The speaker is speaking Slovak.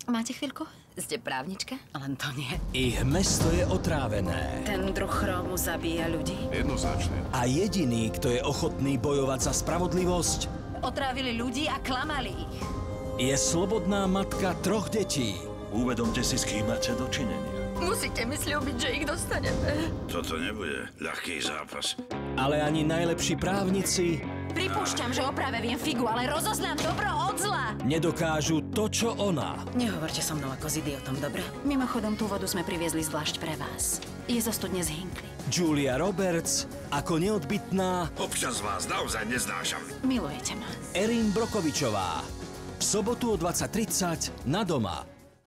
Máte chvíľku? Ste právnička? Len to nie. Ich mesto je otrávené. Ten druh chrómu zabíja ľudí. Jednoznačne. A jediný, kto je ochotný bojovať za spravodlivosť, Otrávili ľudí a klamali ich. je slobodná matka 3 detí. Uvedomte si, s kým máte dočinenia. Musíte mi sľúbiť, že ich dostaneme. Toto nebude ľahký zápas. Ale ani najlepší právnici Pripúšťam, že o práve viem figu, ale rozoznám dobro od zla. nedokážu to, čo ona. Nehovorte so mnou ako s idiotom, dobre? Mimochodom, tú vodu sme priviezli zvlášť pre vás. Je zo studne z Hinkley. Julia Roberts ako neodbytná Občas vás naozaj neznášam. Milujete ma. Erin Brokovičová. V sobotu o 20:30 na Doma.